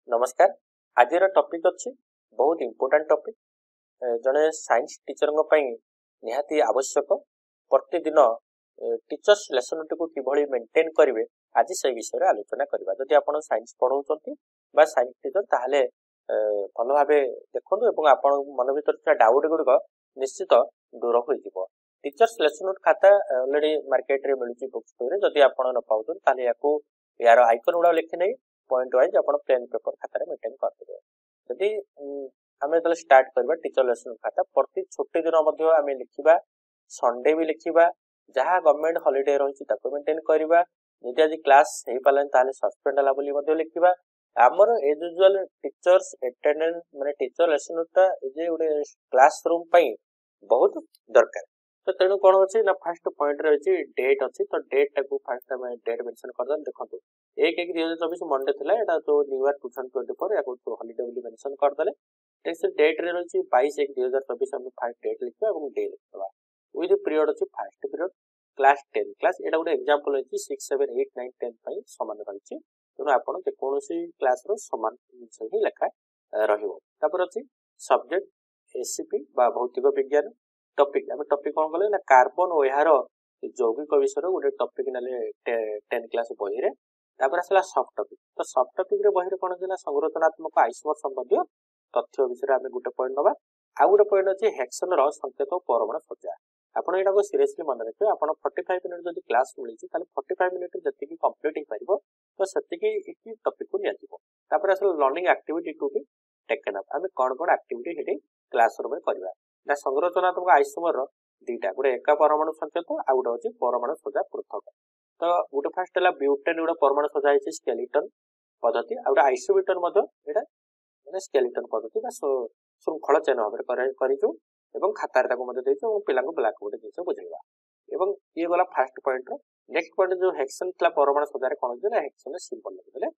नमस्कार। आज टॉपिक अच्छी बहुत इम्पोर्टेंट टॉपिक जड़े साइंस टीचर निहाती आवश्यक प्रतिदिन टीचर्स लेसन टी कि मेंटेन करेंगे आज से विषय आलोचना करवा। जदि आप साइंस पढ़ाऊँ बा साइंस टीचर ताहले भल भाव देखो आपण मन भर डाउट गुड़िक निश्चित दूर हो। टीचर्स लेसन नोट खाता ऑलरेडी मार्केट रे मिलूची बुक स्टोर रे। जदि आप न पाउछन ताले याको यार आइकन गुड़ा लिखि नै पॉइंट वाइज आप पेन पेपर खाता मेंटेन करते। जदि आम जो स्टार्ट करवा टीचर लेसन खाता प्रति छुट्टी दिन आम लिखा संडे भी लिखा जहाँ गवर्नमेंट हॉलिडे रही मेंटेन करवा। जदि आज क्लास हो पारे सस्पेंड है बोली लिखा। आमर एज यूजुअल टीचर्स अटेंडेंस माने टीचर लेसन नोटा गोटे क्लास रूम बहुत दरकार। तो तेणु कौन अच्छी ना फास्ट पॉइंट रही डेट अच्छी। तो डेट टाक फास्ट आम डेट मेंशन करदे। देखो 1/1/2024 मंडे थिला एटा तो न्यू ईयर 2024 या तो हॉलिडे बोली मेंशन करदले। नेक्स्ट डेट रे रही 22/1/2024 हम फास्ट डेट लिखबा और डे लिखबा विथ पीरियड अच्छी फास्ट पीरियड क्लास 10 क्लास एटा गोटे एग्जांपल होची 6 7 8 9 10 पई समान रही। तेणु आपण जे कोनोसी क्लास रो समान ही लेखा रहिबो। तापर अच्छी सब्जेक्ट एसीपी बा भौतिक विज्ञान टॉपिक आम टॉपिक कौन कले ना कार्बन और यार यौगिक विषय गोटे टॉपिक नाले 10 क्लास बही रे। तापर आसला सॉफ्ट टॉपिक। तो सॉफ्ट टॉपिक रे बही रे कोन ना संरचनात्मक आइसोमर संबंधी तथ्य विषय आम गोटे पॉइंट नबा। आ गोटे पॉइंट अछि हेक्सन रो संकेत और परमाणु सज्जा। आपण एटा को सीरियसली मन रखियो। आपण 45 मिनिट जदी क्लास मिलिछि ताले 45 मिनिट जति की कंप्लीट ही परिबो तो सत्य की एक टॉपिक को लिया जिवो। तापर आसला learning activity to be taken up. आम कोन कोन एक्टिविटी हेडी क्लास रूम में करबा ना संरचनात्मक आइसोमर रो दीटा गोटे एका परमाणु संकेत आ गोटे अछि परमाणु सज्जा पृथक। तो गोटे फास्ट है ब्यूटेन गोटे परमाणु सजा है स्केलेटन पद्धति आ गोटे आइसोब्यूटेन एटा माने स्केलेटन पद्धति बा श्रृंखला चयन भाव करिजु एवं खातार ताको मते देइछु और पिला को ब्लैक बोर्ड जिंस बुझेबा। एवं ये वाला फास्ट पॉइंट रो नेक्स्ट पॉइंट जो हेक्सन थला परमाणु सजा रे कोन जे ना हेक्सन सिंबल लिखले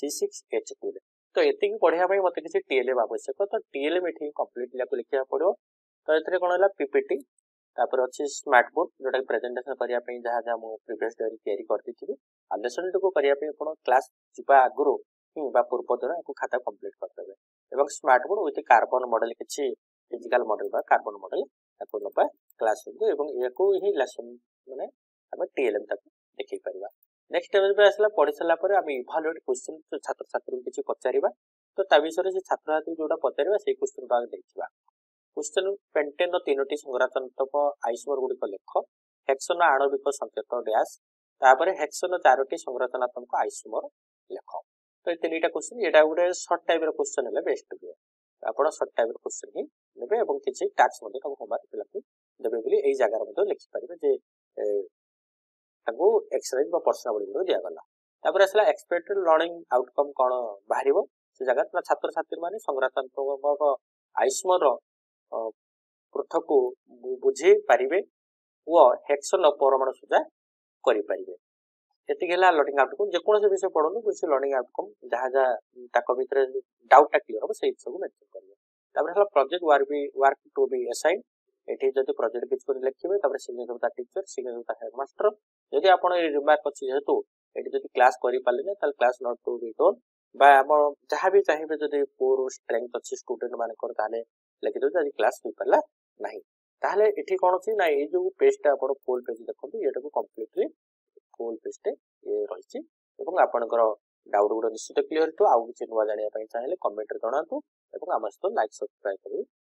C6H2 रे। तो एति की पढिया भाई मते किसी TLM आवश्यक। तो TLM एठी कंप्लीटली आपको लिखिया पड़ो। तो एथरे कोन होला PPT तापर अच्छी स्मार्ट बोर्ड जोटा प्रेजेंटेशन करिया पे जहाँ जहाँ मो प्रीवियस डेरी तैयारी करती थी आ लेसन को करिया पे अपन क्लास जिबा आगुरो बा पूर्व दिन को खाता कंप्लीट करदेबे। एवं smart board with carbon model किछि फिजिकल मॉडल बा कार्बन मॉडल ताको नबा क्लास को एवं एको ही लेसन माने हम TLM तक देखि परिबा। नेक्स्ट स्टेज पे आसला पढि सला पर हम इवैल्यूएट क्वेश्चन छात्र छात्री किछि पचारिबा। तो ता विषय से छात्र छात्री जोटा पचारिबा से क्वेश्चन भाग देखिबा। क्वेश्चन पेंटेन तीनोटी संरचनात्मक आइसोमर गुड़िक लिख। हेक्सन आणविक संकेत डैश तापर हेक्सन चारोटी संरचनात्मक आइसोमर लिख। तो ये तीनटा क्वेश्चन एटा गोटे शॉर्ट टाइप रो क्वेश्चन है बेस्ट हुए। आपण शॉर्ट टाइप रो क्वेश्चन ही नेबे एवं किछि टास्क मध्ये ताको होमवर्क पिला को देबे बोली एई जगह रे मध्ये लिखि परिबे जे ताको एक्सरसाइज बा प्रश्नावली मध्ये दिया गला। तापर असला एक्सपेक्टेड लर्निंग आउटकम कोन बाहरिबो से जगह छात्र छात्री माने संरचनात्मक आइसोमर रो पृथक बुझे पारिबे वो हेक्सन परमाणु सजा करि पारिबे। एति गेला लर्निंग आउटकम जे कोन से विषय पढनु कुछ लर्निंग आउटकम जहाँ जहाँ ताको भीतर डाउट टा क्लियर हो से सब मेंशन करिवे। तापर हला project work to be assign एठी जति प्रोजेक्ट किछ कर लिखिबे। तापर सिग्नेचर ता टीचर सिग्नेचर ता हेडमास्टर जदि आपण ए रिमार्क अछि जेतु एठी जति क्लास करि पाले ना ताल class not to be done बा हम जहाँ भी चाहिए जदि पूर स्ट्रेंथ अछि स्टूडेंट मान कर ताले लिखि दो जदि क्लास हो पाला नहीं ताहले एठी कोन अछि ना ए जो पेज ता आपण फुल पेज देखंतु एटा को कंप्लीटली फुल पेज ते रहिछि एवं आपनकर डाउट गुडो निश्चित क्लियर तो आउ किछ नुवा जानिया पई चाहेले कमेंट रे जणातु एवं हमर सहित लाइक सब्सक्राइब करि